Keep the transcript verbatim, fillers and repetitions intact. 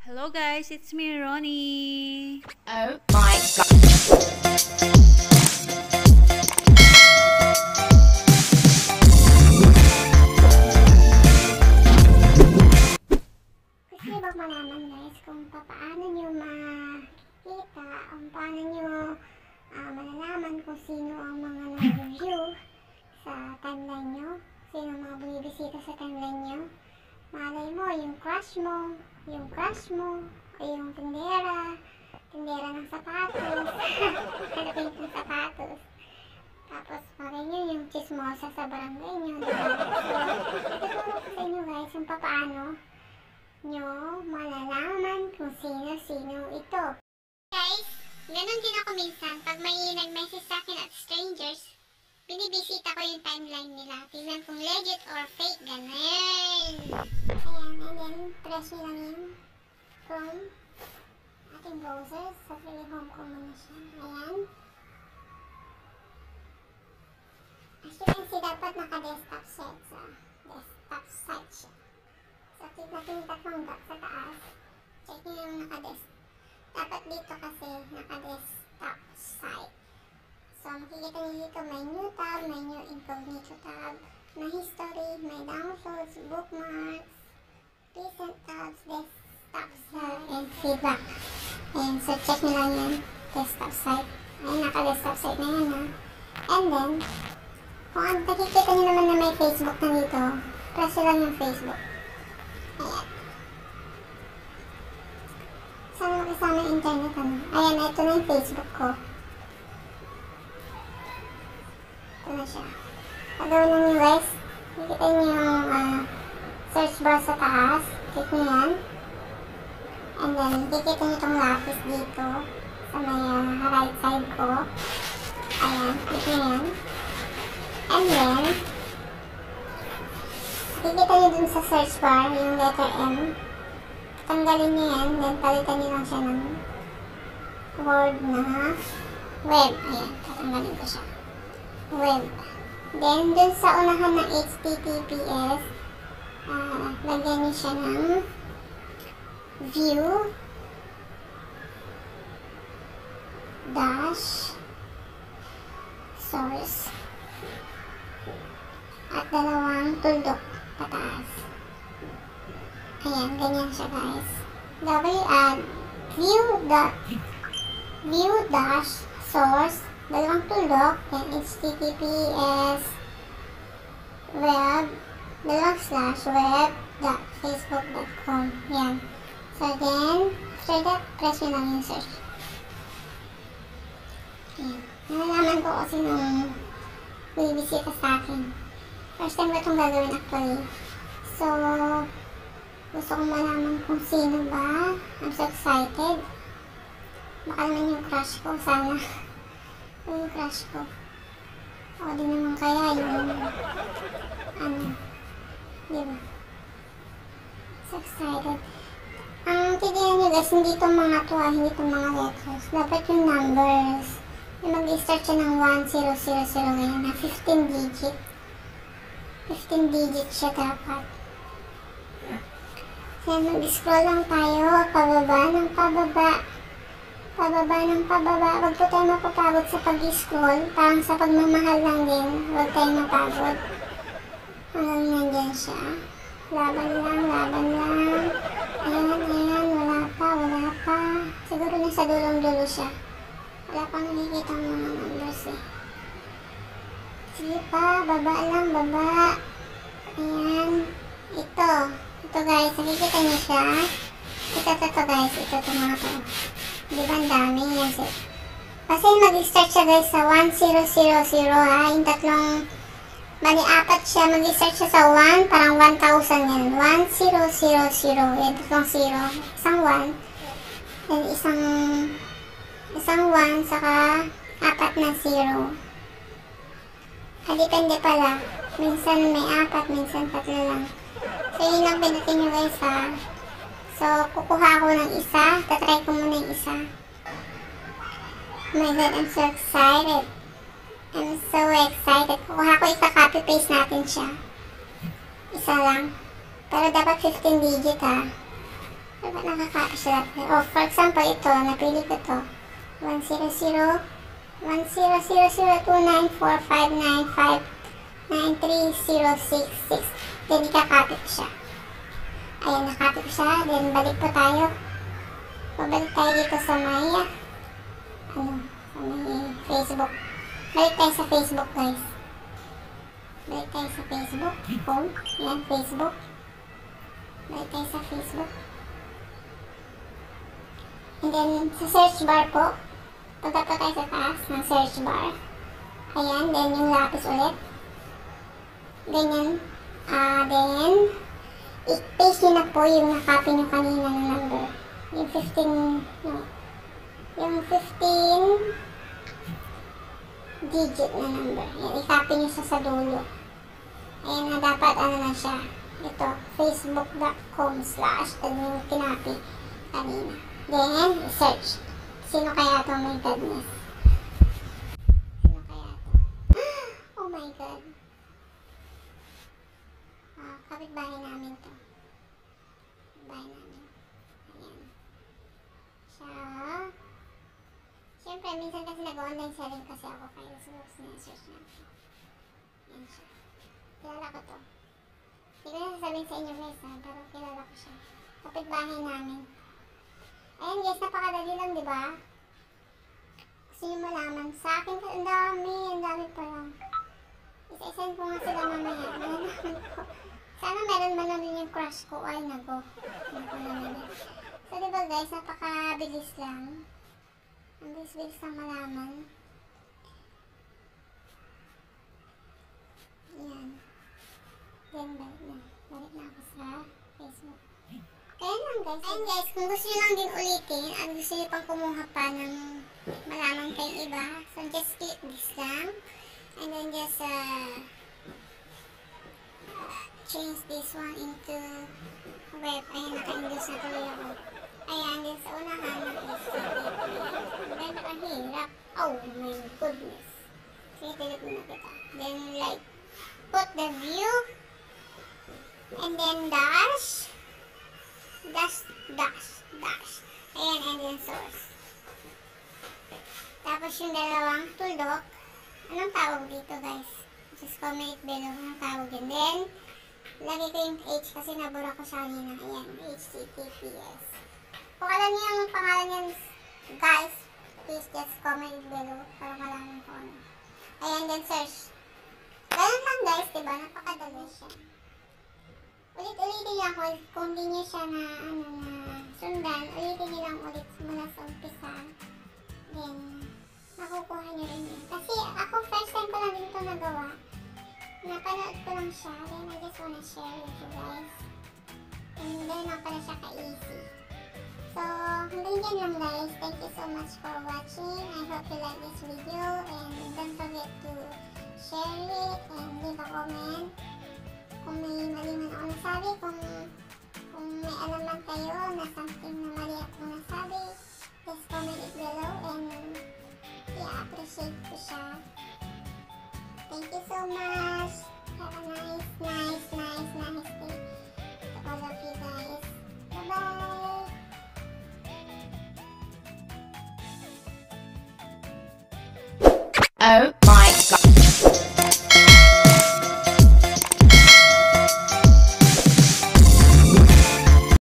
Hello guys, it's me Ronnie. Oh my god. Gusto niyo bang malaman guys kung paano nyo makikita, kung paano nyo uh, malalaman kung sino ang mga nag-review sa timeline nyo, sino ang mga bumibisita sa timeline nyo. Malay mo, yung crush mo, yung crush mo, o yung tindera, tindera ng sapatos, kalapit ng sapatos. Tapos, malay nyo yung chismosa sa barangay nyo, diba? So, ituturo ko sa inyo guys kung paano nyo malalaman kung sino-sino ito. Guys, ganun din ako minsan. Pag may nag-message sa akin at strangers, binibisita ko yung timeline nila. Tingnan kung legit or fake, ganun. Ayan, and then, press nyo lang yun from ating browser. Sa free home ko muna siya. Ayan. As you can see, dapat naka-desktop set sa desktop site siya. So, click natin yung tatlong dot sa taas. Check nyo yung naka-desktop. Dapat dito kasi naka-desktop site. So, makikita nyo dito may new tab, may new incognito tab, may history, may downloads, bookmarks, recent tabs, desktop site, and feedback. Ayan, so check nyo lang yan, desktop site. Ayan, naka-desktop site na yan ha. And then, kung nakikita nyo naman na may Facebook na dito, press nyo lang yung Facebook. Ayan. Sana makisama yung internet ano. Ayan, ito na yung Facebook ko. Ito na siya. Pagawin lang yung guys. Nakikita nyo yung uh, search bar sa taas. Click nyo yan. And then, nakikita nyo itong lapis dito. Sa may uh, right side ko. Ayan, click nyo yan. And then, nakikita nyo dun sa search bar yung letter M. Tanggalin nyo yan, then palitan nyo lang siya ng word na web. Ayan, tatanggalin ko siya. Web. Then, dun sa unahan ng H T T P S, uh, lagyan nyo siya ng view dash source at dalawang tuldok pataas. Ayan, ganyan siya guys. W, uh, view, da, view dash source, dalawang tuldok, then H T T P S web, dalawang slash web dot facebook dot com. Yan. So then, after that, press nyo lang yung search. Ayan. Nalalaman ko kasi nung bumibisita sa akin. First time ko itong gagawin actually. So, gusto kong malaman kung sino ba. I'm so excited. Baka naman yung crush ko. Sana. Yung crush ko. O di naman kaya yung ano. Diba? So excited. Ang titignan nyo guys, hindi itong mga to ah, hindi itong mga letters. Dapat yung numbers. Yung mag-start siya ng one zero zero zero ngayon na fifteen digit. fifteen digit siya dapat. Kaya mag-scroll lang tayo, pababa ng pababa. Pababa ng pababa. Huwag po tayo mapapagod sa pag-scroll. Parang sa pagmamahal lang din. Huwag tayo mapagod. Hanggang nandyan siya. Laban lang, laban lang. Ayan, ayan. Wala pa, wala pa. Siguro nasa dulong-dulo siya. Wala pang nakikita ang mga numbers eh. Sige pa, baba lang, baba. Ayan. Ito. Ito guys, nakikita niyo siya. Ito, ito, ito guys. Ito, ito mga to. Diba ang dami yan siya. Kasi mag-start siya guys sa one zero zero zero ha. Yung tatlong, bali apat siya. Mag-start siya sa one, parang one thousand yan. one zero zero zero. Yan, tatlong zero. Isang one. Then isang, isang one, saka apat na zero. Ah, depende pala. Minsan may apat, minsan tatlo lang. So, yun lang pindutin nyo guys ha. So, kukuha ako ng isa. Tatry ko muna yung isa. Oh my god, I'm so excited. I'm so excited. Kukuha ko isa, copy-paste natin siya. Isa lang. Pero dapat fifteen digit ha. Diba nakaka-copy siya? Oh, for example, ito, napili ko to. one zero zero, one zero zero zero two nine four five nine five nine three zero six six. Then, ika-copy ko siya. Ayan, nakopy ko siya. Then, balik po tayo. Pabalik tayo dito sa may, ano, sa may Facebook. Balik tayo sa Facebook, guys. Balik tayo sa Facebook. Home. Yan, Facebook. Balik tayo sa Facebook. And then, sa search bar po, punta po tayo sa taas ng search bar. Ayan, then yung lapis ulit. Ganyan. Ah, uh, then, i-paste nyo na po yung nakopy nyo kanina na number. Yung fifteen, no. Yung fifteen digit na number. Yan, i-copy nyo siya sa dulo. Ayan na, dapat ano na siya. Ito, facebook dot com slash, and yung kinopy kanina. Then, search. Sino kaya ito? Oh my goodness. Sino kaya ito? Oh my god. Ah, kapitbahay namin to. Kapitbahay namin. Ayan. Siya. Siyempre, minsan kasi nag-online selling kasi ako kaya siguro sinesearch na ako. Ayan siya. Kilala ko to. Hindi ko na sasabihin sa inyo guys ha, pero kilala ko siya. Kapitbahay namin. Ayan guys, napakadali lang, di ba? Gusto nyo malaman. Sa akin, ang dami, ang dami pa lang. Isa-isahin ko nga sila mamaya. Malalaman ko. Sana meron man namin yung crush ko. Ay, nago. Nago naman. So, di ba guys, napakabilis lang. Ang bilis-bilis lang malaman. Ayan. Then, balik na. Balik na ako sa Facebook. Kaya lang guys. Ayan guys, kung gusto nyo lang din ulitin at gusto nyo pang kumuha pa ng malaman kayong iba, so just click this lang. And then just uh, change this one into web. Ayan, naka-English na tuloy ako. Ayan, din sa unahan ng is then nakahirap. Oh my goodness. Sige, tilit mo na kita. Then like, put the view and then dash dash, dash, dash. Ayan, and then source. Tapos yung dalawang tuldok. Anong tawag dito guys? Just comment below. Anong tawag yun? Then, lagay ko yung H kasi nabura ko siya kanina. Ayan, H T T P S. Kung alam niyo yung pangalan yan guys, please just comment below para malaman ko ano. Ayan, then search. Ganun lang guys, diba? Napakadali siya. Ulit-ulitin niyo ako kung hindi niyo siya na, ano, na sundan. Ulitin niyo lang ulit mula sa umpisa. Then, makukuha niyo rin yun. Kasi ako first time ko lang din ito nagawa. Napanood ko lang siya. Then, I just wanna share with you guys. And then, lang pala siya ka-easy. So, hanggang dyan lang guys. Thank you so much for watching. I hope you like this video. And don't forget to share it and leave a comment. Kung may mali man ako nasabi, kung, kung may alam man kayo na something na mali akong nasabi, just comment it below and i-appreciate ko siya. Thank you so much. Have a nice, nice, nice, nice day to all of you guys. Bye-bye! Oh.